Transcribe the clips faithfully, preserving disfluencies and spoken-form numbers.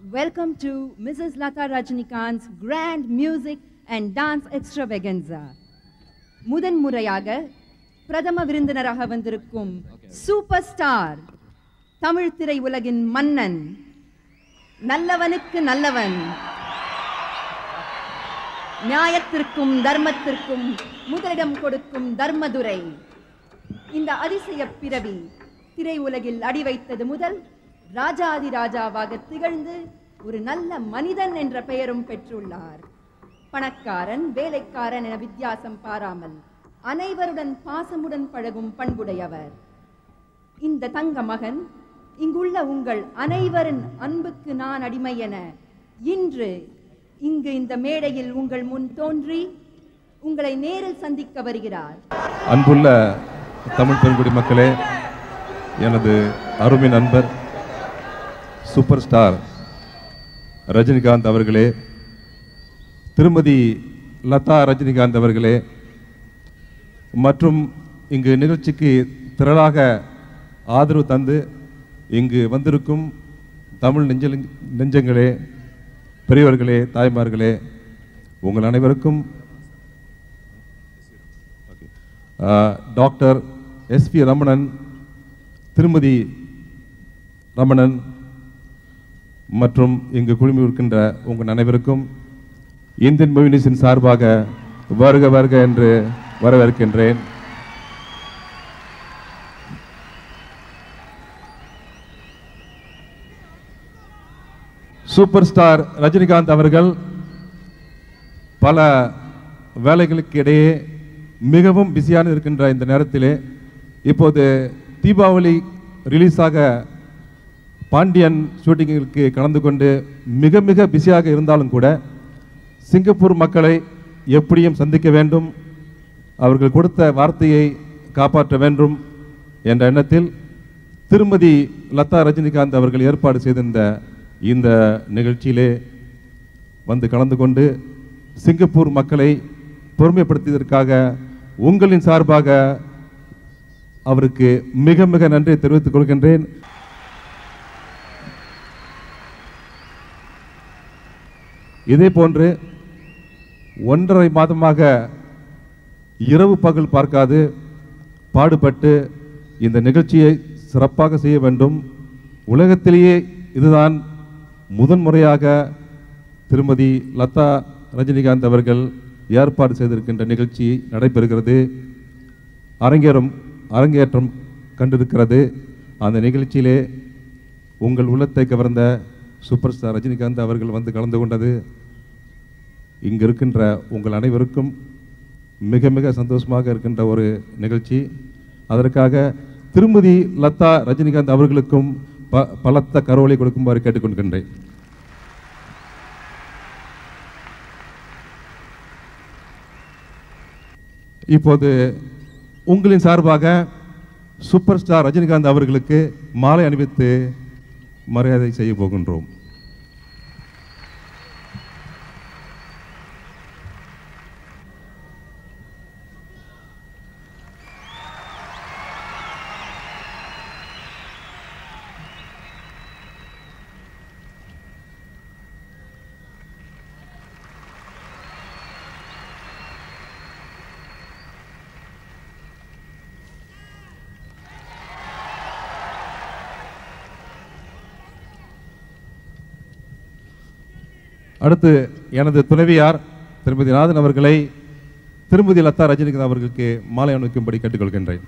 welcome to Missus Lata Rajinikanth's grand music and dance extravaganza. முதன் முறையாக பிரதம விருந்தினராக வந்திருக்கும் சூப்பர் ஸ்டார், தமிழ் திரை உலகின் மன்னன், நல்லவனுக்கு நல்லவன், நியாயத்திற்கும் தர்மத்திற்கும் முதலிடம் கொடுக்கும் தர்மதுரை. இந்த அதிசய பிறவி திரை உலகில் அடி வைத்தது முதல் ராஜாதி ராஜாவாக திகழ்ந்து ஒரு நல்ல மனிதன் என்ற பெயரும் பெற்றுள்ளார். பணக்காரன் வேலைக்காரன் என வித்தியாசம் பாராமல் அனைவருடன் பாசமுடன் பழகும் பண்புடையவர். இந்த தங்க மகன் இங்குள்ள உங்கள் அனைவரின் அன்புக்கு நான் அடிமை என இன்று இங்கு இந்த மேடையில் உங்கள் முன் தோன்றி உங்களை நேரில் சந்திக்க வருகிறார். அன்புள்ள தமிழ் பெருங்குடி மக்களே, எனது அருமை நண்பர் சூப்பர் ஸ்டார் ரஜினிகாந்த் அவர்களே, திருமதி லதா ரஜினிகாந்த் அவர்களே, மற்றும் இங்கு நிகழ்ச்சிக்கு திரளாக ஆதரவு தந்து இங்கு வந்திருக்கும் தமிழ் நெஞ்ச நெஞ்சங்களே, பெரியவர்களே, தாய்மார்களே, உங்கள் அனைவருக்கும் டாக்டர் எஸ் பி ரமணன், திருமதி ரமணன் மற்றும் இங்கு குழுமி இருக்கின்ற உங்கள் அனைவருக்கும் இந்தியன் மூவிஸின் சார்பாக வருக வருக என்று வரவேற்கின்றேன். சூப்பர் ஸ்டார் ரஜினிகாந்த் அவர்கள் பல வேலைகளுக்கு இடையே மிகவும் பிஸியான இருக்கின்ற இந்த நேரத்திலே இப்போது தீபாவளி ரிலீஸாக பாண்டியன் ஷூட்டிங்கிற்கு கலந்து கொண்டு மிக மிக பிஸியாக இருந்தாலும் கூட சிங்கப்பூர் மக்களை எப்படியும் சந்திக்க வேண்டும், அவர்கள் கொடுத்த வார்த்தையை காப்பாற்ற வேண்டும் என்ற எண்ணத்தில் திருமதி லதா ரஜினிகாந்த் அவர்கள் ஏற்பாடு செய்திருந்த இந்த நிகழ்ச்சியிலே வந்து கலந்து கொண்டு சிங்கப்பூர் மக்களை பொறுமைப்படுத்தியதற்காக உங்களின் சார்பாக அவருக்கு மிக மிக நன்றி தெரிவித்துக் கொள்கின்றேன். இதே போன்று ஒன்றரை மாதமாக இரவு பகல் பார்க்காது பாடுபட்டு இந்த நிகழ்ச்சியை சிறப்பாக செய்ய வேண்டும். உலகத்திலேயே இதுதான் முதன்முறையாக திருமதி லதா ரஜினிகாந்த் அவர்கள் ஏற்பாடு செய்திருக்கின்ற நிகழ்ச்சி நடைபெறுகிறது. அரங்கேறும் அரங்கேற்றம் கண்டிருக்கிறது. அந்த நிகழ்ச்சியிலே உங்கள் உள்ளத்தை கவர்ந்த சூப்பர் ஸ்டார் ரஜினிகாந்த் அவர்கள் வந்து கலந்து கொண்டது இங்கு இருக்கின்ற உங்கள் அனைவருக்கும் மிக மிக சந்தோஷமாக இருக்கின்ற ஒரு நிகழ்ச்சி. அதற்காக திருமதி லதா ரஜினிகாந்த் அவர்களுக்கும் ப பலத்த கரோலை கொடுக்குமாறு கேட்டுக்கொள்கின்றேன். இப்போது உங்களின் சார்பாக சூப்பர் ஸ்டார் ரஜினிகாந்த் அவர்களுக்கு மாலை அணிவித்து மரியாதை செய்ய போகின்றோம். அடுத்து எனது துணைவியார் திருமதி நாதன் அவர்களை திருமதி லதா ரஜினிகாந்த் அவர்களுக்கு மாலை அணிவிக்கும்படி கேட்டுக்கொள்கின்றேன்.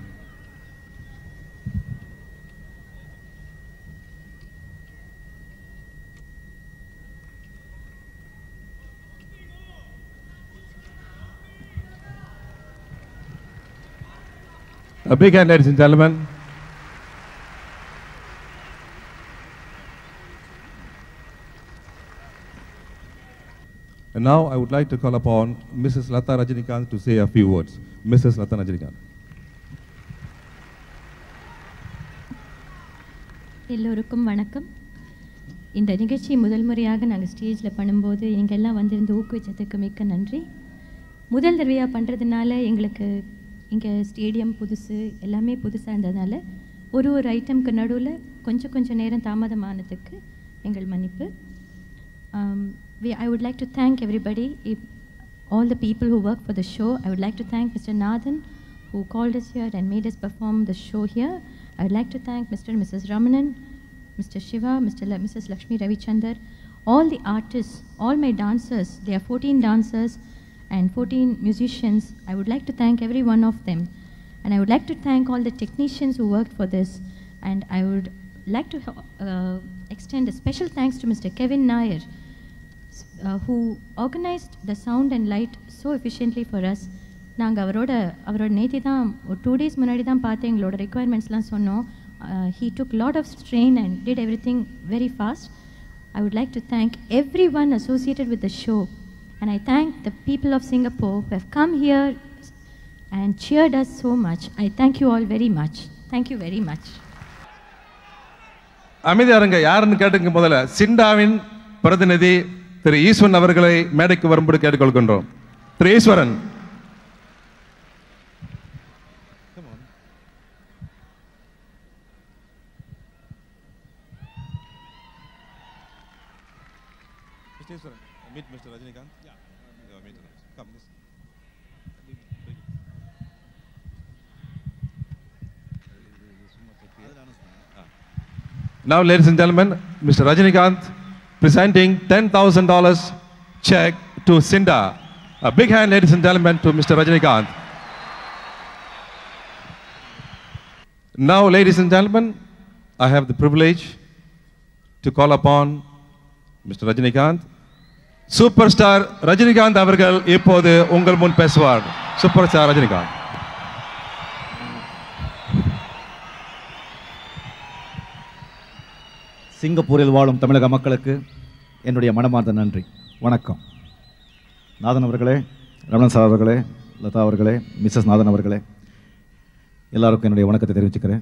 A big hand, ladies and gentlemen. And now I would like to call upon Missus Lata Rajinikanth to say a few words. Missus Lata Rajinikanth. எல்லோருக்கும் வணக்கம். இந்த நிகழ்ச்சி முதல் முறையாக நாங்கள் ஸ்டேஜில் பண்ணும்போது நீங்கள் எல்லாம் வந்திருந்து ஊக்குவிச்சதுக்கு மிக்க நன்றி. முதல் தடவையாக பண்ணுறதுனால எங்களுக்கு இங்கே ஸ்டேடியம் புதுசு, எல்லாமே புதுசாக இருந்ததுனால ஒரு ஒரு ஐட்டம்க்கு நடுவில் கொஞ்சம் கொஞ்சம் நேரம் தாமதமானதுக்கு எங்கள் மன்னிப்பு. Um, we, I would like to thank everybody, if, all the people who work for the show. I would like to thank Mister Nathan, who called us here and made us perform the show here. I would like to thank Mister and Missus Ramanan, Mister Shiva, Mister La- Missus Lakshmi Ravichandar, all the artists, all my dancers. There are fourteen dancers and fourteen musicians. I would like to thank every one of them. And I would like to thank all the technicians who worked for this. And I would like to uh, extend a special thanks to Mister Kevin Nair, uh, who organized the sound and light so efficiently for us. நாங்கள் அவரோட அவரோட நேத்தி தான் ஒரு two days முன்னாடி தான் பார்த்து எங்களோட ரெக்குவயர்மெண்ட்ஸ்லாம் சொன்னோம். He took lot of strain and did every thing very fast. I would like to thank everyone associated with the show, and I thank the people of Singapore who have come here and cheered us so much. I thank you all very much. Thank you very much. அமைதியாருங்க, யாருன்னு கேட்டுங்க. முதல்ல சிண்டாவின் பிரதிநிதி திரு ஈஸ்வரன் அவர்களை மேடைக்கு வரும்படி கேட்டுக்கொள்கின்றோம். Thiru Eswaran. Meet Mister Rajinikanth. Yeah. Yeah, meet him. Come, this. Now, ladies and gentlemen, Mister Rajinikanth presenting ten thousand dollars check to Cinda. A big hand, ladies and gentlemen, to Mister Rajinikanth. Now, ladies and gentlemen, I have the privilege to call upon Mister Rajinikanth. Super star Rajinikanth அவர்கள் இப்போது உங்கள் முன் பேசுவார். Super star Rajinikanth. சிங்கப்பூரில் வாழும் தமிழக மக்களுக்கு என்னுடைய மனமார்ந்த நன்றி, வணக்கம். நாதன் அவர்களே, ரமணன் சார் அவர்களே, லதா அவர்களே, மிஸ்ஸஸ் நாதன் அவர்களே, எல்லாருக்கும் என்னுடைய வணக்கத்தை தெரிவிச்சுக்கிறேன்.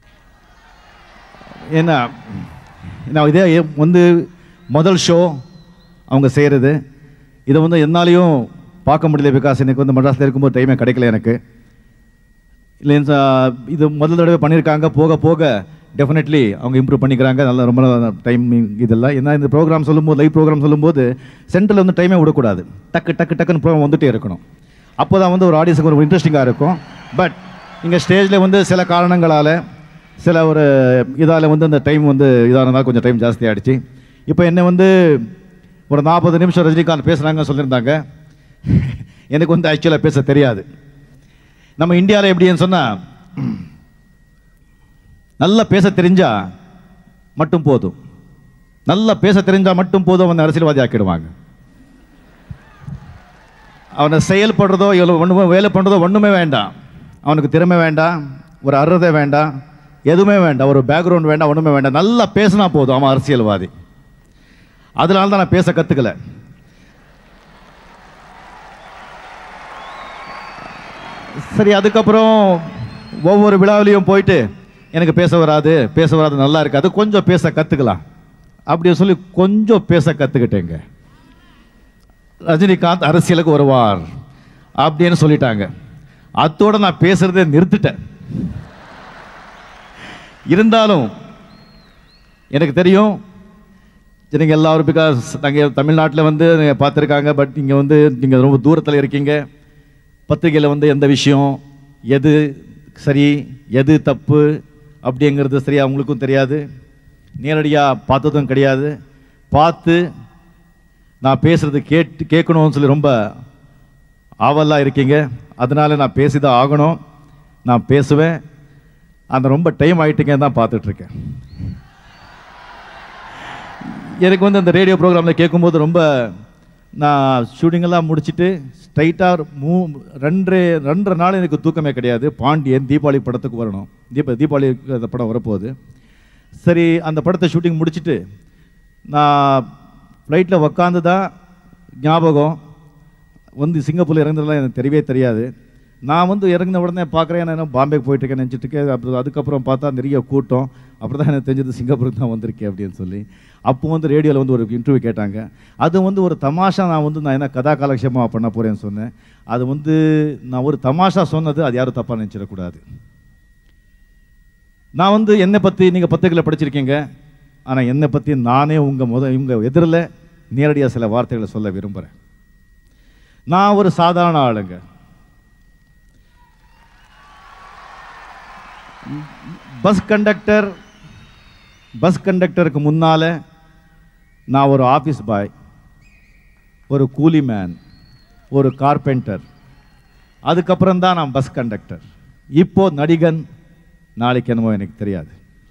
ஏன்னா நான் இதே வந்து முதல் ஷோ அவங்க செய்கிறது, இதை வந்து என்னாலையும் பார்க்க முடியல. பிகாஸ் எனக்கு வந்து மெட்ராஸில் இருக்கும்போது டைமே கிடைக்கல எனக்கு. இல்லை இது முதல் தடவை பண்ணியிருக்காங்க. போக போக டெஃபினெட்லி அவங்க இம்ப்ரூவ் பண்ணிக்கிறாங்க. நல்லா ரொம்ப டைம் இதெல்லாம். ஏன்னா இந்த ப்ரோக்ராம் சொல்லும்போது, லைவ் ப்ரோக்ராம் சொல்லும்போது சென்டரில் வந்து டைமே விடக்கூடாது. டக்கு டக்கு டக்குன்னு ப்ரோக்ராம் வந்துகிட்டே இருக்கணும். அப்போ தான் வந்து ஒரு ஆடியன்ஸுக்கு ஒரு இன்ட்ரெஸ்டிங்காக இருக்கும். பட் இங்கே ஸ்டேஜில் வந்து சில காரணங்களால், சில ஒரு இதால் வந்து அந்த டைம் வந்து இதானதால் கொஞ்சம் டைம் ஜாஸ்தி ஆகிடுச்சு. இப்போ என்னை வந்து ஒரு நாற்பது நிமிஷம் ரஜினிகாந்த் பேசுகிறாங்க சொல்லியிருந்தாங்க. எனக்கு வந்து ஆக்சுவலாக பேச தெரியாது. நம்ம இந்தியாவில் எப்படின்னு சொன்னால், நல்லா பேச தெரிஞ்சா மட்டும் போதும். நல்லா பேச தெரிஞ்சால் மட்டும் போதும் அவனை அரசியல்வாதி ஆக்கிடுவாங்க. அவனை செயல்படுறதோ எவ்வளோ ஒன்றுமே வேலை பண்ணுறதோ ஒன்றுமே வேண்டாம். அவனுக்கு திறமை வேண்டாம், ஒரு அறுதை வேண்டாம், எதுவுமே வேண்டாம், ஒரு பேக்ரவுண்ட் வேண்டாம், ஒன்றுமே வேண்டாம். நல்லா பேசினா போதும் அவன் அரசியல்வாதி. அதனால தான் நான் பேச கற்றுக்கல. சரி, அதுக்கப்புறம் ஒவ்வொரு விழாவிலையும் போயிட்டு எனக்கு பேச வராது, பேச வராது, நல்லா இருக்காது, கொஞ்சம் பேச கற்றுக்கலாம் அப்படின்னு சொல்லி கொஞ்சம் பேச கற்றுக்கிட்டேங்க. ரஜினிகாந்த் அரசியலுக்கு வருவார் அப்படின்னு சொல்லிட்டாங்க. அத்தோட நான் பேசுறதே நிறுத்திட்டேன். இருந்தாலும் எனக்கு தெரியும் நீங்கள் எல்லாரும், பிகாஸ் நாங்கள் தமிழ்நாட்டில் வந்து பார்த்துருக்காங்க. பட் நீங்கள் வந்து நீங்கள் ரொம்ப தூரத்தில் இருக்கீங்க. பத்திரிகையில் வந்து எந்த விஷயம் எது சரி எது தப்பு அப்படிங்கிறது சரியாக உங்களுக்கும் தெரியாது. நேரடியாக பார்த்ததும் கிடையாது. பார்த்து நான் பேசுகிறது கேட்டு கேட்கணும்னு சொல்லி ரொம்ப ஆவலாக இருக்கீங்க. அதனால் நான் பேசி தான் ஆகணும். நான் பேசுவேன். அந்த ரொம்ப டைம் ஆகிட்டுங்க தான் பார்த்துட்ருக்கேன். எனக்கு வந்து அந்த ரேடியோ ப்ரோக்ராமில் கேட்கும்போது ரொம்ப, நான் ஷூட்டிங்கெல்லாம் முடிச்சுட்டு ஸ்ட்ரைட்டாக மூ ரெண்டு ரெண்டரை நாள் எனக்கு தூக்கமே கிடையாது. பாண்டியன் தீபாவளி படத்துக்கு வரணும். தீப தீபாவளி அந்த படம் வரப்போகுது. சரி, அந்த படத்தை ஷூட்டிங் முடிச்சுட்டு நான் ஃப்ளைட்டில் உக்காந்து தான் ஞாபகம் வந்து சிங்கப்பூரில் இறங்குறதுலாம் எனக்கு தெரியவே தெரியாது. நான் வந்து இறங்கின உடனே பார்க்குறேன், நான் பாம்பேக்கு போயிட்டுருக்கேன் நினச்சிட்ருக்கேன். அப்புறம் அதுக்கப்புறம் பார்த்தா நிறைய கூட்டம். அப்புறம் தான் எனக்கு தெரிஞ்சது சிங்கப்பூருக்கு தான் வந்திருக்கேன் அப்படின்னு சொல்லி. அப்போ வந்து ரேடியோவில் வந்து ஒரு இன்டர்வியூ கேட்டாங்க. அது வந்து ஒரு தமாஷா, நான் வந்து நான் என்ன கதா காலக்ஷேபமாக பண்ண போகிறேன்னு சொன்னேன். அது வந்து நான் ஒரு தமாஷா சொன்னது, அது யாரும் தப்பாக நினச்சிடக்கூடாது. நான் வந்து என்னை பற்றி நீங்கள் பத்திரிகையில் படிச்சிருக்கீங்க. ஆனால் என்னை பற்றி நானே உங்கள் முத உங்கள் எதிரில் நேரடியாக சில வார்த்தைகளை சொல்ல விரும்புகிறேன். நான் ஒரு சாதாரண ஆளுங்க. பஸ் கண்டக்டர் பஸ் கண்டக்டருக்கு முன்னால் நான் ஒரு ஆஃபீஸ் பாய், ஒரு கூலி மேன், ஒரு கார்பெண்டர், அதுக்கப்புறம் தான் நான் பஸ் கண்டக்டர். இப்போ நடிகன், நாளைக்கு என்னமோ எனக்கு தெரியாது.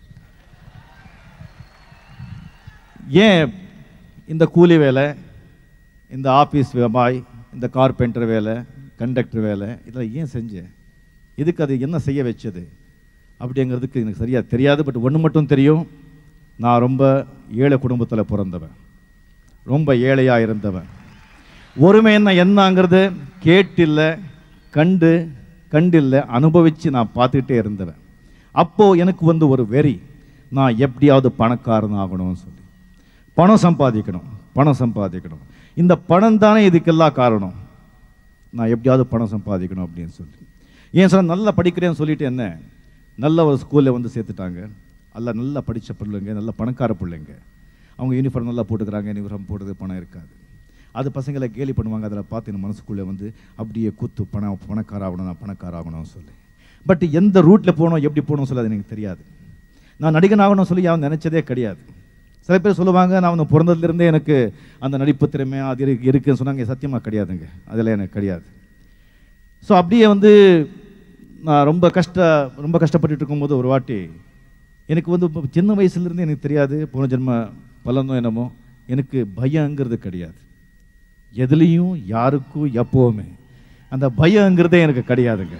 ஏன் இந்த கூலி வேலை, இந்த ஆஃபீஸ் பாய், இந்த கார்பெண்டர் வேலை, கண்டக்டர் வேலை இதெல்லாம் ஏன் செஞ்சேன்? இதுக்கு அது என்ன செய்ய வச்சது அப்படிங்கிறதுக்கு எனக்கு சரியாக தெரியாது. பட் ஒன்று மட்டும் தெரியும், நான் ரொம்ப ஏழை குடும்பத்தில் பிறந்தவன், ரொம்ப ஏழையாக இருந்தவன். ஒருமை என்ன என்னங்கிறது கேட்டில்லை, கண்டு கண்டு இல்லை, அனுபவித்து நான் பார்த்துக்கிட்டே இருந்தவன். அப்போது எனக்கு வந்து ஒரு வெறி, நான் எப்படியாவது பணக்காரன் ஆகணும்னு சொல்லி, பணம் சம்பாதிக்கணும் பணம் சம்பாதிக்கணும் இந்த பணம் தானே இதுக்கெல்லாம் காரணம். நான் எப்படியாவது பணம் சம்பாதிக்கணும் அப்படின்னு சொல்லி, ஏன் சொன்னால் நல்லா படிக்கிறேன்னு சொல்லிட்டு என்ன நல்ல ஒரு ஸ்கூலில் வந்து சேர்த்துட்டாங்க. அல்ல நல்லா படித்த பிள்ளைங்க, நல்ல பணக்கார பிள்ளைங்க, அவங்க யூனிஃபார்ம் நல்லா போட்டுக்கிறாங்க. யூனிஃபார்ம் போடுறது பணம் இருக்காது. அது பசங்களை கேலி பண்ணுவாங்க. அதில் பார்த்து என் மனசுக்குள்ளே வந்து அப்படியே கூத்து பணம் பணக்கார ஆகணும், நான் பணக்கார ஆகணும்னு சொல்லி. பட் எந்த ரூட்டில் போகணும், எப்படி போகணும்னு சொல்லி அது எனக்கு தெரியாது. நான் நடிகன் ஆகணும்னு சொல்லி அவன் நினச்சதே கிடையாது. சில பேர் சொல்லுவாங்க, நான் வந்து பிறந்ததுலேருந்தே எனக்கு அந்த நடிப்பு திறமை அது இருக்கு இருக்குன்னு சொன்னாங்க. சத்தியமாக கிடையாதுங்க, அதெல்லாம் எனக்கு கிடையாது. ஸோ அப்படியே வந்து நான் ரொம்ப கஷ்ட ரொம்ப கஷ்டப்பட்டு இருக்கும்போது ஒரு வாட்டி எனக்கு வந்து சின்ன வயசுலேருந்து எனக்கு தெரியாது, போன ஜென்ம பலனோ என்னமோ, எனக்கு பயங்கிறது கிடையாது. எதுலேயும் யாருக்கும் எப்போவுமே அந்த பயங்கிறதே எனக்கு கிடையாதுங்க.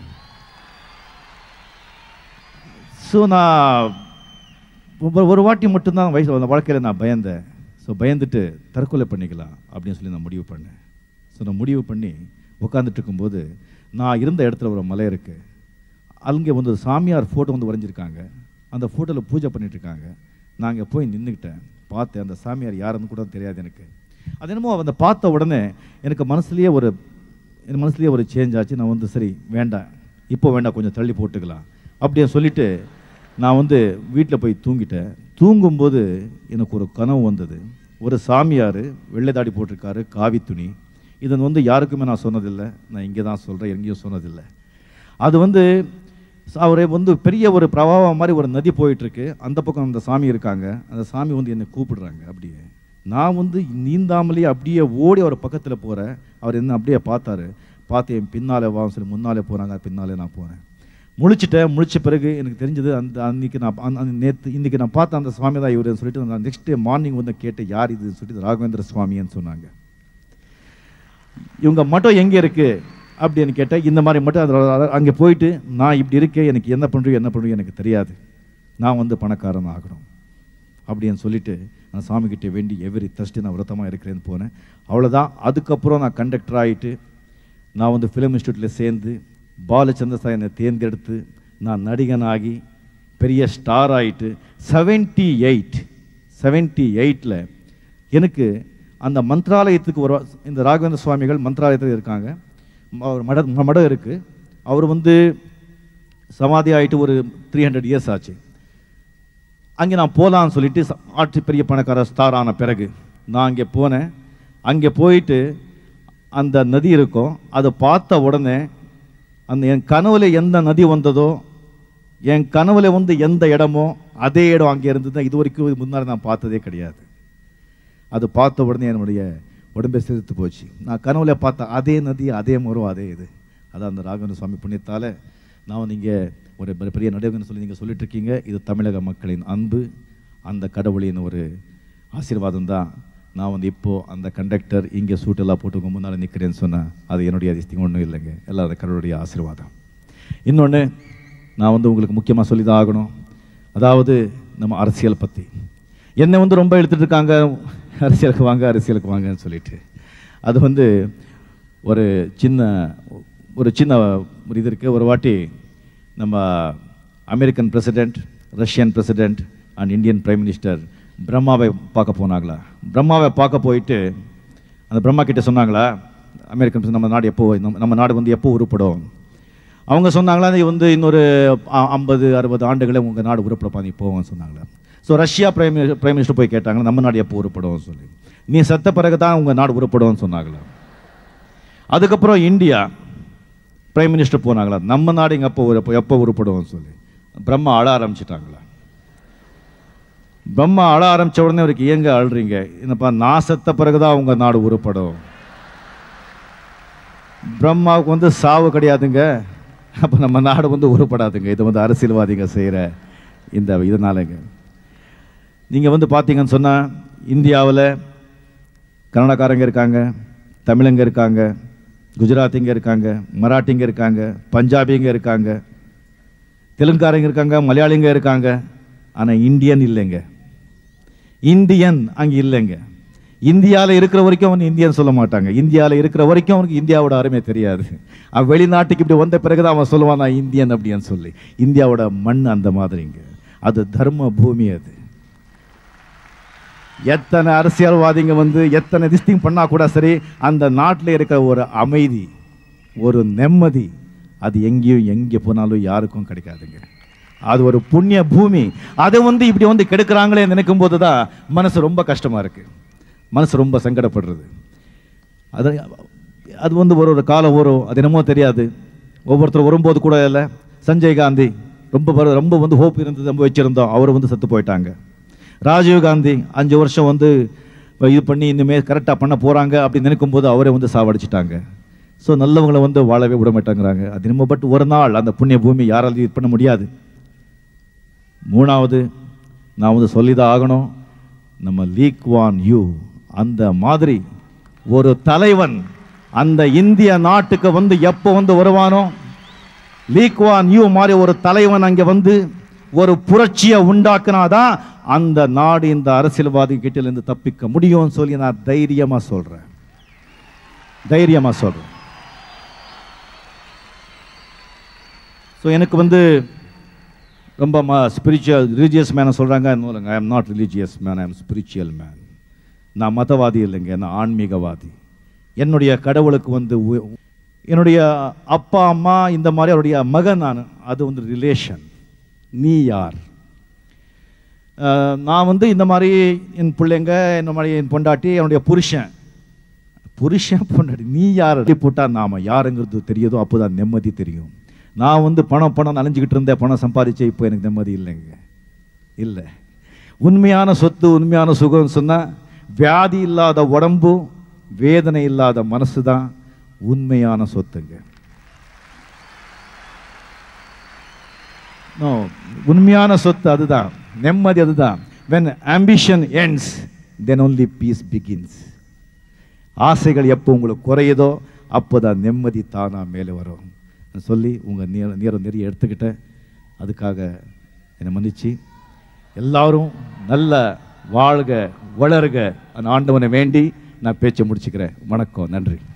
ஸோ நான் ஒரு வாட்டி மட்டும்தான் வயசு அந்த வாழ்க்கையில் நான் பயந்தேன். ஸோ பயந்துட்டு தற்கொலை பண்ணிக்கலாம் அப்படின்னு சொல்லி நான் முடிவு பண்ணேன். ஸோ நான் முடிவு பண்ணி உட்காந்துட்டு இருக்கும்போது நான் இருந்த இடத்துல ஒரு மலை இருக்குது. அங்கே வந்து சாமியார் ஃபோட்டோ வந்து வரைஞ்சிருக்காங்க. அந்த ஃபோட்டோவில் பூஜை பண்ணிட்டுருக்காங்க. நான் அங்கே போய் நின்றுக்கிட்டேன், பார்த்தேன். அந்த சாமியார் யாருன்னு கூட தெரியாது எனக்கு. அது என்னமோ அந்த பார்த்த உடனே எனக்கு மனசுலேயே ஒரு என் மனசுலேயே ஒரு சேஞ்ச் ஆச்சு. நான் வந்து சரி வேண்டாம், இப்போ வேண்டாம், கொஞ்சம் தள்ளி போட்டுக்கலாம் அப்படின்னு சொல்லிவிட்டு நான் வந்து வீட்டில் போய் தூங்கிட்டேன். தூங்கும்போது எனக்கு ஒரு கனவு வந்தது. ஒரு சாமியார் வெள்ளை தாடி போட்டிருக்காரு, காவி துணி. இதை வந்து யாருக்குமே நான் சொன்னதில்லை, நான் இங்கே தான் சொல்கிறேன், எங்கேயும் சொன்னதில்லை. அது வந்து அவரே வந்து பெரிய ஒரு பிரவாகம் மாதிரி ஒரு நதி போயிட்டுருக்கு. அந்த பக்கம் அந்த சாமி இருக்காங்க. அந்த சாமி வந்து என்னை கூப்பிடுறாங்க. அப்படியே நான் வந்து நீந்தாமலேயே அப்படியே ஓடி அவர் பக்கத்தில் போகிறேன். அவர் என்ன அப்படியே பார்த்தாரு. பார்த்து என் பின்னாலே வா சொல்லி முன்னாலே போகிறாங்க. பின்னாலே நான் போகிறேன். முழிச்சிட்டேன். முழிச்ச பிறகு எனக்கு தெரிஞ்சது அந்த அன்றைக்கி நான் அந்த நேற்று இன்றைக்கி நான் பார்த்த அந்த சுவாமி தான் இவருன்னு சொல்லிட்டு நான் நெக்ஸ்ட் டே மார்னிங் வந்து கேட்டு யார் இதுன்னு சொல்லிட்டு ராகவேந்திர சுவாமின்னு சொன்னாங்க. இவங்க மட்டும் எங்கே இருக்குது அப்படின்னு கேட்டேன். இந்த மாதிரி மட்டும் அது அங்கே போயிட்டு நான் இப்படி இருக்கேன், எனக்கு என்ன பண்ணுறோம் என்ன பண்ணுறோம் எனக்கு தெரியாது, நான் வந்து பணக்காரன் ஆகணும் அப்படின்னு சொல்லிட்டு நான் சாமிக்கிட்டே வேண்டி எவ்ரி தர்ஸ்டே நான் விரதமாக இருக்கிறேன்னு போனேன். அவ்வளோதான். அதுக்கப்புறம் நான் கண்டக்டர் ஆகிட்டு நான் வந்து ஃபிலிம் இன்ஸ்டியூட்டில் சேர்ந்து பாலச்சந்திர என்னை தேர்ந்தெடுத்து நான் நடிகனாகி பெரிய ஸ்டார் ஆகிட்டு செவன்ட்டி எயிட் செவன்ட்டி எயிட்டில் எனக்கு அந்த மந்திராலயத்துக்கு ஒரு இந்த ராகவேந்திர சுவாமிகள் மந்திராலயத்தில் இருக்காங்க. அவர் மட மடம் இருக்குது. அவர் வந்து சமாதி ஆகிட்டு ஒரு த்ரீ ஹண்ட்ரட் இயர்ஸ் ஆச்சு. அங்கே நான் போகலான்னு சொல்லிட்டு ஆட்சி பெரிய பணக்கார ஸ்டார் ஆன பிறகு நான் அங்கே போனேன். அங்கே போயிட்டு அந்த நதி இருக்கும், அதை பார்த்த உடனே அந்த என் கனவுல எந்த நதி வந்ததோ, என் கனவுல வந்து எந்த இடமோ அதே இடம் அங்கே இருந்தது. இது வரைக்கும் முன்னாடி நான் பார்த்ததே கிடையாது. அது பார்த்த உடனே என்னுடைய உடம்பை சிரித்து போச்சு. நான் கனவுல பார்த்த அதே நதி, அதே மரம், அதே இது. அதான் அந்த ராகவேந்திர சுவாமி புண்ணியத்தால் நான் வந்து இங்கே ஒரு பெரிய நடிகர்னு சொல்லி நீங்கள் சொல்லிட்டு இருக்கீங்க. இது தமிழக மக்களின் அன்பு, அந்த கடவுளின் ஒரு ஆசீர்வாதம் தான். நான் வந்து இப்போது அந்த கண்டக்டர் இங்கே சூட்டெல்லாம் போட்டு முன்னால் நிற்கிறேன்னு சொன்னேன். அது என்னுடைய அதிசயம் ஒன்றும் இல்லைங்க, எல்லாம் அந்த கடவுளுடைய ஆசீர்வாதம். இன்னொன்று நான் வந்து உங்களுக்கு முக்கியமாக சொல்லி தான் ஆகணும். அதாவது நம்ம அரசியல் பற்றி என்னை வந்து ரொம்ப எடுத்துகிட்டு இருக்காங்க, அரசியலுக்கு வாங்க அரசியலுக்கு வாங்கன்னு சொல்லிட்டு. அது வந்து ஒரு சின்ன ஒரு சின்ன ஒரு இது இருக்குது. ஒரு வாட்டி நம்ம American president, Russian president and Indian prime minister பிரம்மாவை பார்க்க போனாங்களா. பிரம்மாவை பார்க்க போயிட்டு அந்த பிரம்மா கிட்டே சொன்னாங்களா, அமெரிக்கன் நம்ம நாடு எப்போ நம்ம நாடு வந்து எப்போ உருப்படும். அவங்க சொன்னாங்களா, இது வந்து இன்னொரு ஐம்பது அறுபது ஆண்டுகளே உங்கள் நாடு உருப்படப்பா நீ போவோம்னு சொன்னாங்களா. So Russia prime prime minister போய் கேட்டாங்களா, நம்ம நாடு எப்போ உருப்படும் சொல்லி. நீ செத்த பிறகு தான் உங்கள் நாடு உருப்படும்னு சொன்னாங்களா? அதுக்கப்புறம் இந்தியா பிரைம் மினிஸ்டர் போனாங்களா, நம்ம நாடு இங்கே எப்போ எப்போ உருப்படுவோம்னு சொல்லி பிரம்மா அழ ஆரம்பிச்சிட்டாங்களா? பிரம்மா அழ ஆரம்பித்த உடனே அவருக்கு ஏங்க அழுறீங்க, என்னப்பா நான் செத்த பிறகுதான் உங்கள் நாடு உருப்படும். பிரம்மாவுக்கு வந்து சாவு கிடையாதுங்க, அப்போ நம்ம நாடு வந்து உருப்படாதுங்க. இது வந்து அரசியல்வாதிங்க செய்கிற இந்த இதனாலங்க. நீங்கள் வந்து பார்த்தீங்கன்னு சொன்னால் இந்தியாவில் கன்னடக்காரங்க இருக்காங்க, தமிழங்க இருக்காங்க, குஜராத்திங்க இருக்காங்க, மராட்டிங்க இருக்காங்க, பஞ்சாபிங்க இருக்காங்க, தெலுங்காரங்க இருக்காங்க, மலையாளிங்க இருக்காங்க. ஆனால் இந்தியன் இல்லைங்க. இந்தியன் அங்கே இல்லைங்க. இந்தியாவில் இருக்கிற வரைக்கும் அவன் இந்தியன் சொல்ல மாட்டாங்க. இந்தியாவில் இருக்கிற வரைக்கும் அவனுக்கு இந்தியாவோட அருமை தெரியாது. அவன் வெளிநாட்டுக்கு இப்படி வந்த பிறகுதான் அவன் சொல்லுவான் நான் இந்தியன் அப்படின்னு சொல்லி. இந்தியாவோட மண் அந்த மாதிரிங்க. அது தர்ம பூமி. அது எத்தனை அரசியல்வாதிங்க வந்து எத்தனை திஸ்டிங் பண்ணால் கூட சரி, அந்த நாட்டில் இருக்கிற ஒரு அமைதி, ஒரு நிம்மதி, அது எங்கேயும் எங்கே போனாலும் யாருக்கும் கிடைக்காதுங்க. அது ஒரு புண்ணிய பூமி. அதை வந்து இப்படி வந்து கெடுக்கிறாங்களே நினைக்கும் போது தான் மனசு ரொம்ப கஷ்டமாக இருக்குது, மனசு ரொம்ப சங்கடப்படுறது. அது அது வந்து ஒரு ஒரு காலம் வரும், அது என்னமோ தெரியாது. ஒவ்வொருத்தர் வரும்போது கூட இல்லை, சஞ்சய் காந்தி ரொம்ப ரொம்ப வந்து ஹோப் இருந்தது, ரொம்ப வச்சுருந்தோம், அவர் வந்து செத்து போயிட்டாங்க. ராஜீவ் காந்தி அஞ்சு வருஷம் வந்து இது பண்ணி இனிமேல் கரெக்டாக பண்ண போகிறாங்க அப்படின்னு நினைக்கும் போது அவரே வந்து சாவடிச்சிட்டாங்க. ஸோ நல்லவங்களை வந்து வாழவே விட மாட்டாங்கிறாங்க. அது நம்ம பட் ஒரு நாள் அந்த புண்ணிய பூமி யாராலையும் இது பண்ண முடியாது. மூணாவது நான் வந்து சொல்லிதான் ஆகணும், நம்ம லீ குவான் யூ அந்த மாதிரி ஒரு தலைவன் அந்த இந்திய நாட்டுக்கு வந்து எப்போ வந்து வருவானோ, லீ குவான் யூ மாதிரி ஒரு தலைவன் அங்கே வந்து ஒரு புரட்சியை உண்டாக்குனாதான் அந்த நாடு இந்த அரசியல்வாதி கிட்டிலிருந்து தப்பிக்க முடியும்னு சொல்லி நான் தைரியமா சொல்றேன், தைரியமா சொல்றேன். ஸோ எனக்கு வந்து ரொம்ப ஸ்பிரிச்சுவல் ரிலீஜியஸ் மேனை சொல்கிறாங்க. I am not religious man, I am spiritual man. நான் மதவாதி இல்லைங்க, நான் ஆன்மீகவாதி. என்னுடைய கடவுளுக்கு வந்து என்னுடைய அப்பா அம்மா இந்த மாதிரி அவருடைய மகன் நான், அது வந்து ரிலேஷன். நீ யார்? நான் வந்து இந்த மாதிரி என் பிள்ளைங்க, இந்த மாதிரி என் பொண்டாட்டி, என்னுடைய புருஷன் புருஷன் பொண்டாட்டி, நீ யார் போட்டால் நாம் யாருங்கிறது தெரியுதோ அப்போ தான் நிம்மதி தெரியும். நான் வந்து பணம் பணம் அலைஞ்சிக்கிட்டு இருந்தேன், பணம் சம்பாதிச்சேன், இப்போ எனக்கு நிம்மதி இல்லைங்க. இல்லை, உண்மையான சொத்து உண்மையான சுகம் சொன்னால் வியாதி இல்லாத உடம்பு வேதனை இல்லாத மனசு தான் உண்மையான சொத்துங்க. நோ, உண்மையான சொத்து அதுதான், நிம்மதி அதுதான். when ambition ends then only peace begins. ஆசைகள் எப்போ உங்களுக்கு குறையுதோ அப்போதான் நிம்மதி தானா மேலே வரும் சொல்லி உங்கள் நீர நேரம் நிறைய எடுத்துக்கிட்டேன். அதுக்காக என்னை மன்னிச்சு எல்லாரும் நல்ல வாழ்க வளர்க அந்த ஆண்டவனை வேண்டி நான் பேச்சை முடிச்சுக்கிறேன். வணக்கம், நன்றி.